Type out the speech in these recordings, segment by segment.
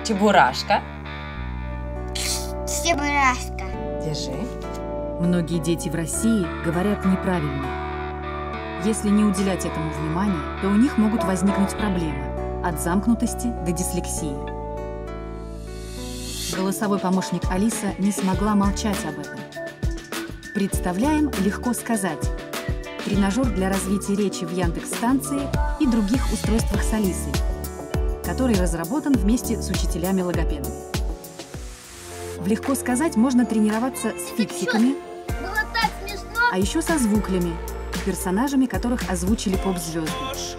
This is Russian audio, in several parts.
Чебурашка. Чебурашка. Держи. Многие дети в России говорят неправильно. Если не уделять этому внимания, то у них могут возникнуть проблемы от замкнутости до дислексии. Голосовой помощник Алиса не смогла молчать об этом. Представляем «Легко сказать» – тренажер для развития речи в Яндекс.Станции и других устройствах с Алисой, который разработан вместе с учителями-логопедами. В «Легко сказать» можно тренироваться с фиксиками, Было так смешно. а еще со звуклями, персонажами которых озвучили поп-звезды.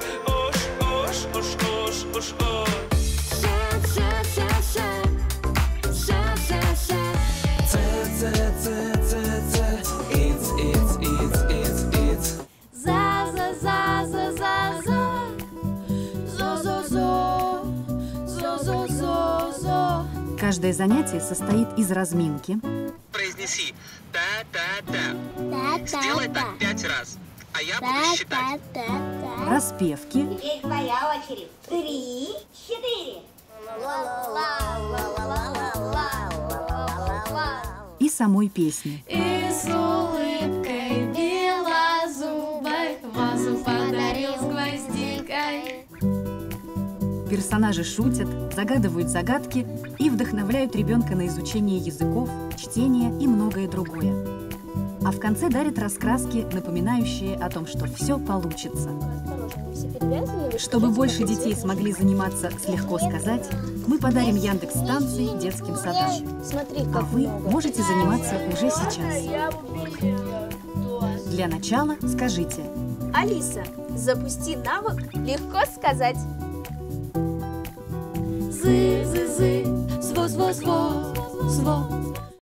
Каждое занятие состоит из разминки. Произнеси та-та-та. Сделай так 5 раз, а я буду считать. Распевки. Теперь твоя очередь. 3, 4. И самой песни. И с улыбкой белозубой вазу подарил с гвоздикой. Персонажи шутят, загадывают загадки и вдохновляют ребенка на изучение языков, чтение и многое другое. А в конце дарят раскраски, напоминающие о том, что все получится. Чтобы больше детей смогли заниматься с «Легко сказать», мы подарим Яндекс.Станции детским садам. А вы можете заниматься уже сейчас. Для начала скажите: Алиса, запусти навык «Легко сказать». Зы-зы-зы, зво-зво-зво, зво.